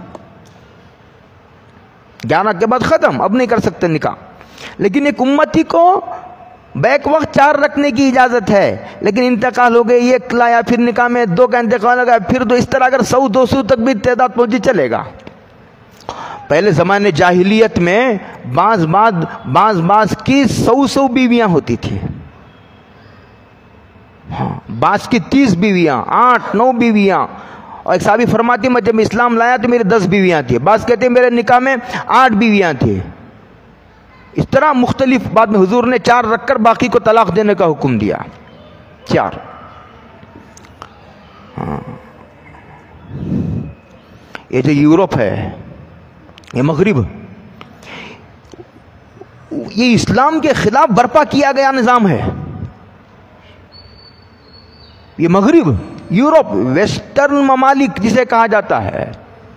گیارہ کے بعد ختم, اب نہیں کر سکتے نکاح. لیکن ایک امتی کو بیک وقت چار رکھنے کی اجازت ہے, لیکن انتقال ہو گئے, ایک لایا, پھر نکاح میں دو کا انتقال ہو گیا, پھر تو اس طرح اگر سو دو سو تک بھی تعداد پہنچی چلے گا. پہلے زمانے جاہلیت میں بعض بعض بعض بعض کی سو سو بیویاں ہوتی تھی. ہاں, بعض کی تیس بیویاں, آٹھ نو بیویاں. اور ایک صحابی فرماتی میں جب اسلام لایا تو میرے دس بیویاں تھیں. بعض کہتے ہیں میرے نکاح میں آٹھ بیویاں تھیں. اس طرح مختلف, بعد میں حضور نے چار رکھ کر باقی کو طلاق دینے کا حکم دیا. چار. ہاں, یہ جو یورپ ہے, یہ مغرب, یہ اسلام کے خلاف برپا کیا گیا نظام ہے. یہ مغرب, یورپ, ویسٹرن ممالک جسے کہا جاتا ہے,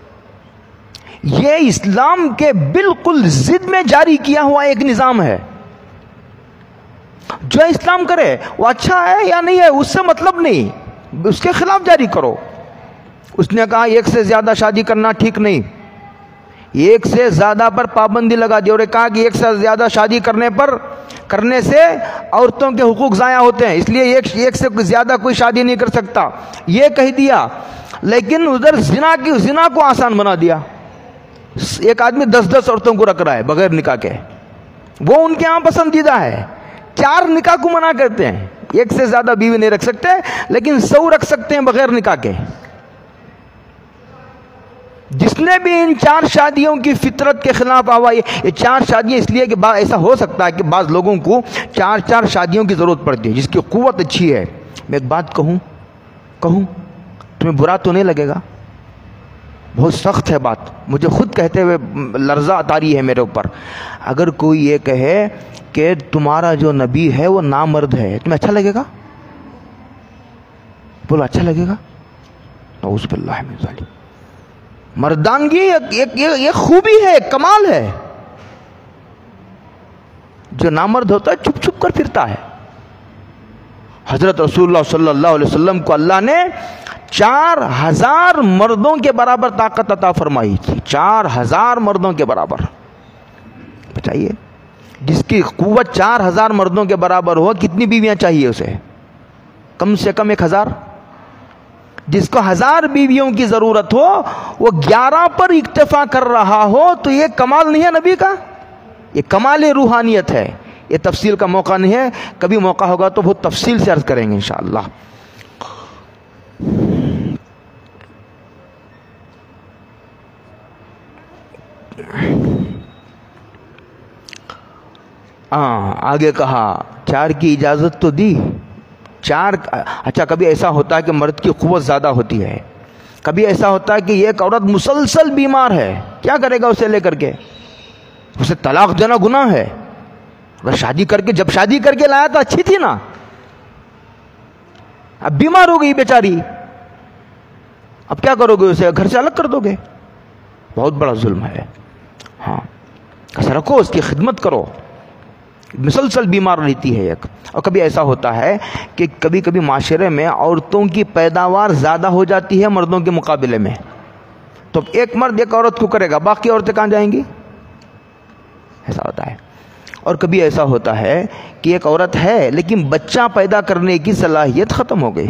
یہ اسلام کے بالکل ضد میں جاری کیا ہوا ایک نظام ہے. جو اسلام کرے وہ اچھا ہے یا نہیں ہے اس سے مطلب نہیں, اس کے خلاف جاری کرو. اس نے کہا ایک سے زیادہ شادی کرنا ٹھیک نہیں, ایک سے زیادہ پر پابندی لگا دی, اور کہا کہ ایک سے زیادہ شادی کرنے پر کرنے سے عورتوں کے حقوق ضائع ہوتے ہیں, اس لیے ایک ایک سے زیادہ کوئی شادی نہیں کر سکتا, یہ کہہ دیا. لیکن ادھر زنا کی زنا کو آسان بنا دیا. ایک آدمی دس دس عورتوں کو رکھ رہا ہے بغیر نکاح کے, وہ ان کے ہاں پسندیدہ ہے. چار نکاح کو منع کرتے ہیں, ایک سے زیادہ بیوی نہیں رکھ سکتے, لیکن سو رکھ سکتے ہیں بغیر نکاح کے. جس نے بھی ان چار شادیوں کی فطرت کے خلاف آواز, یہ چار شادیاں اس لیے کہ ایسا ہو سکتا ہے کہ بعض لوگوں کو چار چار شادیوں کی ضرورت پڑتی ہے جس کی قوت اچھی ہے. میں ایک بات کہوں کہوں تمہیں برا تو نہیں لگے گا؟ بہت سخت ہے بات, مجھے خود کہتے ہوئے لرزہ طاری ہے میرے اوپر. اگر کوئی یہ کہے کہ تمہارا جو نبی ہے وہ نامرد ہے, تمہیں اچھا لگے گا؟ بولو اچھا لگے گا؟ نعوذ باللہ من ذالک. مردانگی ایک ایک خوبی ہے, ایک کمال ہے. جو نامرد ہوتا ہے چھپ چھپ کر پھرتا ہے. حضرت رسول اللہ صلی اللہ علیہ وسلم کو اللہ نے چار ہزار مردوں کے برابر طاقت عطا فرمائی تھی. چار ہزار مردوں کے برابر. بتائیے, جس کی قوت چار ہزار مردوں کے برابر ہو, کتنی بیویاں چاہیے اسے؟ کم سے کم ایک ہزار. جس کو ہزار بیویوں کی ضرورت ہو وہ گیارہ پر اکتفا کر رہا ہو, تو یہ کمال نہیں ہے نبی کا؟ یہ کمال روحانیت ہے. یہ تفصیل کا موقع نہیں ہے, کبھی موقع ہوگا تو بہت تفصیل سے عرض کریں گے انشاءاللہ. ہاں, آگے کہا چار کی اجازت تو دی. چار, اچھا کبھی ایسا ہوتا ہے کہ مرد کی قوت زیادہ ہوتی ہے, کبھی ایسا ہوتا ہے کہ ایک عورت مسلسل بیمار ہے, کیا کرے گا اسے لے کر کے؟ اسے طلاق دینا گناہ ہے. اگر شادی کر کے, جب شادی کر کے لایا تو اچھی تھی نا, اب بیمار ہو گئی بیچاری, اب کیا کرو گے؟ اسے گھر سے الگ کر دو گے؟ بہت بڑا ظلم ہے. ہاں, ایسا رکھو, اس کی خدمت کرو. مسلسل بیمار رہتی ہے ایک. اور کبھی ایسا ہوتا ہے کہ کبھی کبھی معاشرے میں عورتوں کی پیداوار زیادہ ہو جاتی ہے مردوں کے مقابلے میں, تو ایک مرد ایک عورت کو کرے گا, باقی عورتیں کہاں جائیں گی؟ ایسا ہوتا ہے. اور کبھی ایسا ہوتا ہے کہ ایک عورت ہے لیکن بچہ پیدا کرنے کی صلاحیت ختم ہو گئی.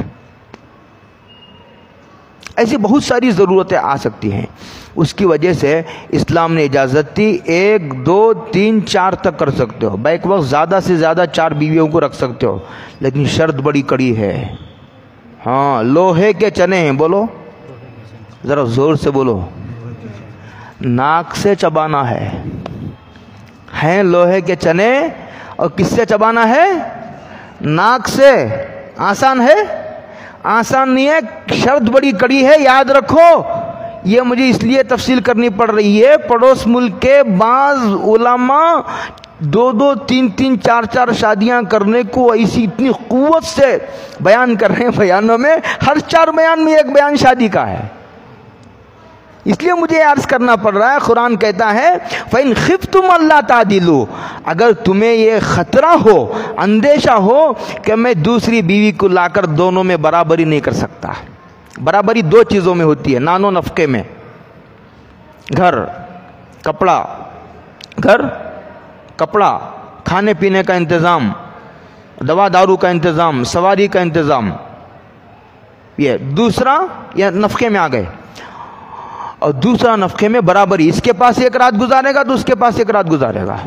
ایسی بہت ساری ضرورتیں آ سکتی ہیں. اس کی وجہ سے اسلام نے اجازت دی ایک دو تین چار تک کر سکتے ہو. بیک وقت زیادہ سے زیادہ چار بیویوں کو رکھ سکتے ہو, لیکن شرط بڑی کڑی ہے. ہاں, لوہے کے چنے ہیں, بولو ذرا زور سے بولو, ناک سے چبانا ہے. ہیں لوہے کے چنے, اور کس سے چبانا ہے؟ ناک سے. آسان ہے؟ آسان نہیں ہے, شرط بڑی کڑی ہے. یاد رکھو, یہ مجھے اس لیے تفصیل کرنی پڑ رہی ہے, پڑوس ملک کے بعض علماء دو دو تین تین چار چار شادیاں کرنے کو ایسی اتنی قوت سے بیان کر رہے ہیں بیانوں میں, ہر چار بیان میں ایک بیان شادی کا ہے. اس لیے مجھے عرض کرنا پڑ رہا ہے. قرآن کہتا ہے فَإِنْ خِفْتُمْ أَلَّا تَعْدِلُوا, اگر تمہیں یہ خطرہ ہو, اندیشہ ہو کہ میں دوسری بیوی کو لا کر دونوں میں برابری نہیں کر سکتا. برابری دو چیزوں میں ہوتی ہے, نان و نفقے میں. گھر کپڑا, گھر کپڑا, کھانے پینے کا انتظام, دوا دارو کا انتظام, سواری کا انتظام, یہ دوسرا. یہ نفقے میں آ گئے. اور دوسرا نفقے میں برابری, اس کے پاس ایک رات گزارے گا تو اس کے پاس ایک رات گزارے گا.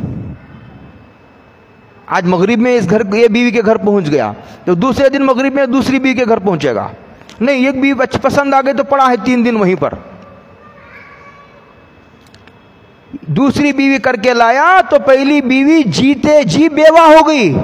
آج مغرب میں اس گھر یہ بیوی کے گھر پہنچ گیا تو دوسرے دن مغرب میں دوسری بیوی کے گھر پہنچے گا. نہیں, ایک بیوی اچھی پسند آ گئی تو پڑا ہے تین دن وہیں پر. دوسری بیوی کر کے لایا تو پہلی بیوی جیتے جی بیوہ ہو گئی.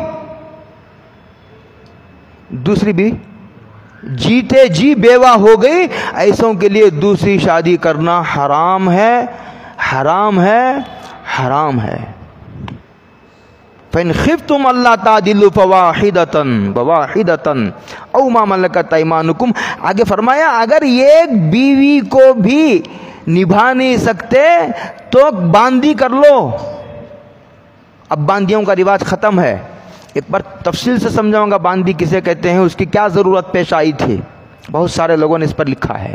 دوسری بیوی جیتے جی بیوہ ہو گئی. ایسوں کے لیے دوسری شادی کرنا حرام ہے, حرام ہے, حرام ہے. فَإِنْ خِفْتُمْ أَلَّا تَعْدِلُوا فَوَاحِدَةً فَوَاحِدَةً أَوْ مَا مَلَكَتْ أَيْمَانُكُمْ. آگے فرمایا اگر ایک بیوی کو بھی نبھا نہیں سکتے تو باندی کر لو. اب باندیوں کا رواج ختم ہے. ایک بار تفصیل سے سمجھاؤں گا باندی کسے کہتے ہیں, اس کی کیا ضرورت پیش آئی تھی. بہت سارے لوگوں نے اس پر لکھا ہے.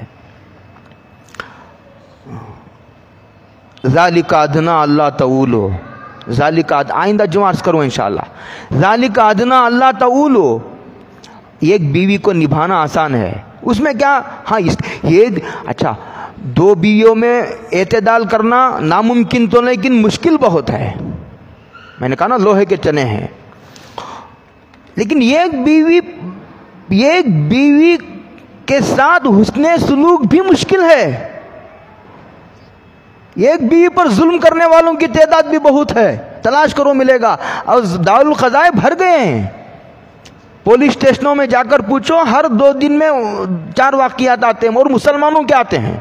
ذالک ادنیٰ اللہ تعولو, ذالک آئندہ جو عرض کروں انشاءاللہ. ذالک ادنیٰ اللہ تعولو, ایک بیوی کو نبھانا آسان ہے. اس میں کیا, ہاں یہ اچھا دو بیویوں میں اعتدال کرنا ناممکن تو نہیں لیکن مشکل بہت ہے. میں نے کہا نا لوہے کے چنے ہیں. لیکن ایک بیوی ایک بیوی کے ساتھ حسن سلوک بھی مشکل ہے. ایک بیوی پر ظلم کرنے والوں کی تعداد بھی بہت ہے, تلاش کرو ملے گا. اور دارالقضائے بھر گئے ہیں. پولیس اسٹیشنوں میں جا کر پوچھو, ہر دو دن میں چار واقعات آتے ہیں اور مسلمانوں کے آتے ہیں.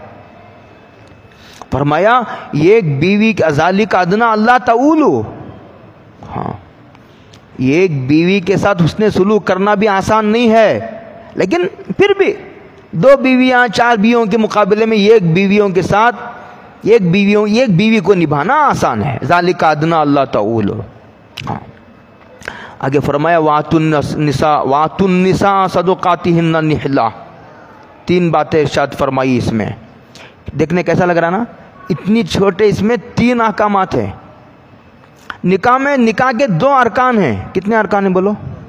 فرمایا ایک بیوی کے ذالک ادنیٰ اللہ تعولو, ہاں ایک بیوی کے ساتھ حسن سلوک کرنا بھی آسان نہیں ہے, لیکن پھر بھی دو بیویاں چار بیویوں کے مقابلے میں ایک بیویوں کے ساتھ ایک بیویوں ایک بیوی کو نبھانا آسان ہے. ذالک ادنیٰ اللہ تعولو. ہاں آگے فرمایا وَآتُوا النِّسَاءَ وَآتُوا النِّسَاءَ صَدُقَاتِهِنَّ نِحْلَةً. تین باتیں ارشاد فرمائی اس میں. دیکھنے کیسا لگ رہا نا, اتنی چھوٹے اس میں تین احکامات ہیں. نکاح میں نکاح کے دو ارکان ہیں. کتنے ارکان ہیں بولو؟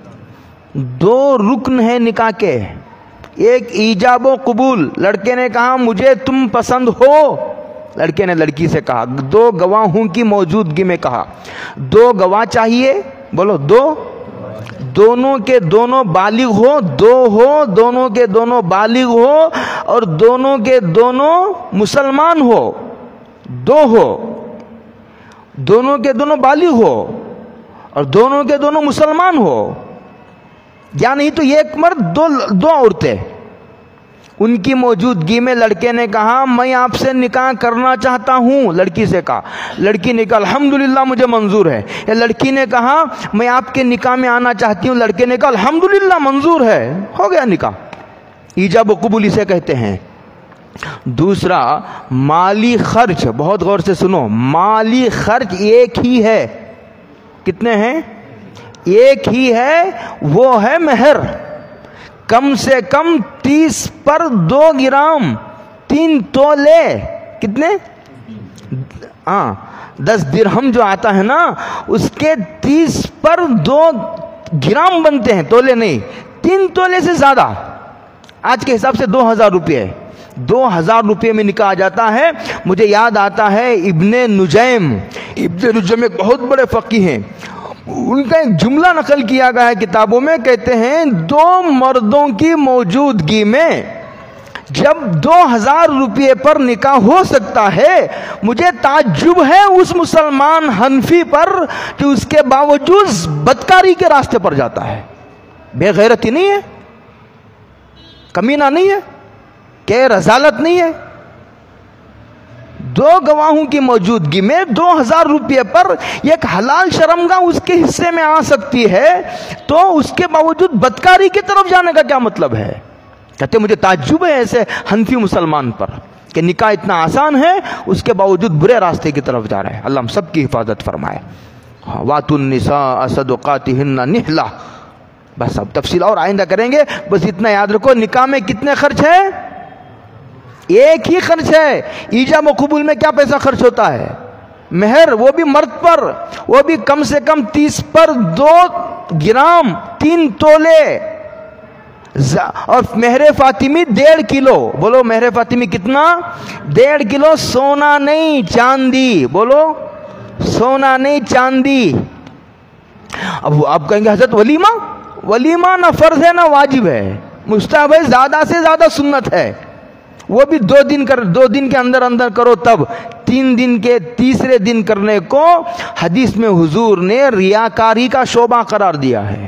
دو رکن ہیں نکاح کے. ایک ایجاب و قبول, لڑکے نے کہا مجھے تم پسند ہو, لڑکے نے لڑکی سے کہا, دو گواہوں کی موجودگی میں کہا. دو گواہ چاہیے, بولو دو, دونوں کے دونوں بالغ ہو, دو ہو, دونوں کے دونوں بالغ ہو اور دونوں کے دونوں مسلمان ہو. دو ہو, دونوں کے دونوں بالغ ہو اور دونوں کے دونوں مسلمان ہو. یا نہیں تو ایک مرد دو دو عورتیں. ان کی موجودگی میں لڑکے نے کہا میں آپ سے نکاح کرنا چاہتا ہوں. لڑکی سے کہا, لڑکی نے کہا الحمدللہ مجھے منظور ہے. یا لڑکی نے کہا میں آپ کے نکاح میں آنا چاہتی ہوں. لڑکے نے کہا الحمدللہ منظور ہے. ہو گیا نکاح. ایجاب و قبول اسے کہتے ہیں. دوسرا مالی خرچ, بہت غور سے سنو, مالی خرچ ایک ہی ہے. کتنے ہیں؟ ایک ہی ہے, وہ ہے مہر. کم سے کم تیس پر دو گرام, تین تولے. کتنے؟ ہاں دس درہم جو آتا ہے نا اس کے تیس پر دو گرام بنتے ہیں، تولے نہیں، تین تولے سے زیادہ، آج کے حساب سے دو ہزار روپے دو ہزار روپے میں نکاح جاتا ہے۔ مجھے یاد آتا ہے ابن نجیم، ابن نجیم ایک بہت بڑے فقیہ ہیں، ان کا ایک جملہ نقل کیا گیا ہے کتابوں میں، کہتے ہیں دو مردوں کی موجودگی میں جب دو ہزار روپے پر نکاح ہو سکتا ہے، مجھے تعجب ہے اس مسلمان حنفی پر کہ اس کے باوجود بدکاری کے راستے پر جاتا ہے۔ بے غیرتی نہیں ہے، کمینہ نہیں ہے، کہ رذالت نہیں ہے۔ دو گواہوں کی موجودگی میں دو ہزار روپے پر ایک حلال شرمگاہ اس کے حصے میں آ سکتی ہے، تو اس کے باوجود بدکاری کی طرف جانے کا کیا مطلب ہے؟ کہتے مجھے تعجب ہے ایسے حنفی مسلمان پر کہ نکاح اتنا آسان ہے، اس کے باوجود برے راستے کی طرف جا رہے ہیں۔ اللہ ہم سب کی حفاظت فرمائے۔ وَآتُوا النِّسَاءَ صَدُقَاتِهِنَّ نِحْلَةً، بس اب تفصیل اور آئندہ کریں گے، بس اتنا یاد رکھو نکاح میں کتنے خرچ ہے؟ ایک ہی خرچ ہے۔ ایجاب و قبول میں کیا پیسہ خرچ ہوتا ہے؟ مہر، وہ بھی مرد پر، وہ بھی کم سے کم تیس پر دو گرام، تین تولے، اور مہر فاطمی ڈیڑھ کلو۔ بولو مہر فاطمی کتنا؟ ڈیڑھ کلو، سونا نہیں چاندی، بولو سونا نہیں چاندی۔ اب آپ کہیں گے حضرت ولیمہ، ولیمہ نہ فرض ہے نہ واجب ہے، مستحب ہے، زیادہ سے زیادہ سنت ہے، وہ بھی دو دن کر دو دن کے اندر اندر کرو، تب تین دن کے تیسرے دن کرنے کو حدیث میں حضور نے ریاکاری کا شعبہ قرار دیا ہے۔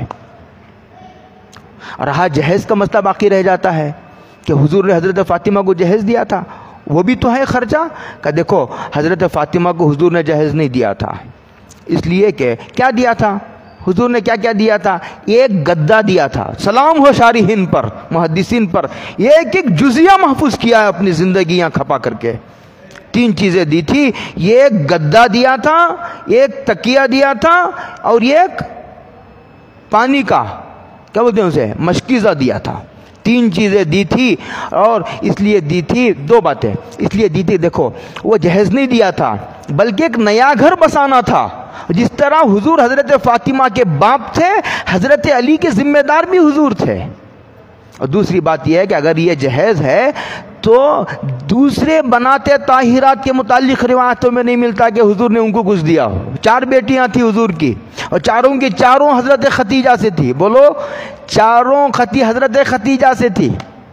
اور رہا جہیز کا مسئلہ باقی رہ جاتا ہے کہ حضور نے حضرت فاطمہ کو جہیز دیا تھا، وہ بھی تو ہے خرچہ۔ کہ دیکھو حضرت فاطمہ کو حضور نے جہیز نہیں دیا تھا، اس لیے کہ کیا دیا تھا حضور نے؟ کیا کیا دیا تھا؟ ایک گدا دیا تھا، سلام ہو شارحین پر، محدثین پر، ایک ایک جزیہ محفوظ کیا ہے اپنی زندگیاں کھپا کر کے۔ تین چیزیں دی تھی، ایک گدا دیا تھا، ایک تکیہ دیا تھا، اور ایک پانی کا کیا بولتے ہیں اسے، مشکیزہ دیا تھا۔ تین چیزیں دی تھی، اور اس لیے دی تھی، دو باتیں اس لیے دی تھی، دیکھو وہ جہیز نہیں دیا تھا بلکہ ایک نیا گھر بسانا تھا۔ جس طرح حضور حضرت فاطمہ کے باپ تھے، حضرت علی کے ذمہ دار بھی حضور تھے۔ اور دوسری بات یہ ہے کہ اگر یہ جہیز ہے تو دوسرے بناتے طاہرات کے متعلق روایتوں میں نہیں ملتا کہ حضور نے ان کو کچھ دیا ہو۔ چار بیٹیاں تھیں حضور کی، اور چاروں کی چاروں حضرت ختیجہ سے تھی، بولو چاروں خطی حضرت ختیجہ سے تھی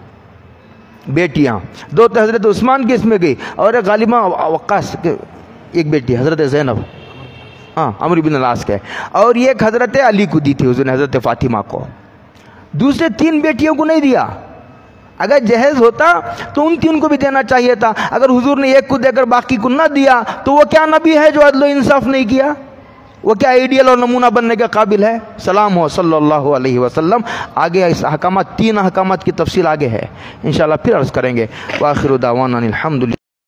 بیٹیاں۔ دو تو حضرت عثمان کی اس میں گئی، اور ایک غالبہ وقاص ایک بیٹی حضرت زینب، ہاں عمرو بن العاص کے، اور ایک حضرت علی کو دی تھی حضور نے، حضرت فاطمہ کو۔ دوسرے تین بیٹیوں کو نہیں دیا۔ اگر جہیز ہوتا تو ان تین کو بھی دینا چاہیے تھا۔ اگر حضور نے ایک کو دے کر باقی کو نہ دیا تو وہ کیا نبی ہے جو عدل و انصاف نہیں کیا؟ وہ کیا آئیڈیل اور نمونہ بننے کے قابل ہے؟ سلام ہو صلی اللہ علیہ وسلم۔ آگے اس احکامات، تین احکامات کی تفصیل آگے ہے، انشاءاللہ پھر عرض کریں گے۔ وآخر دعوانا الحمدللہ۔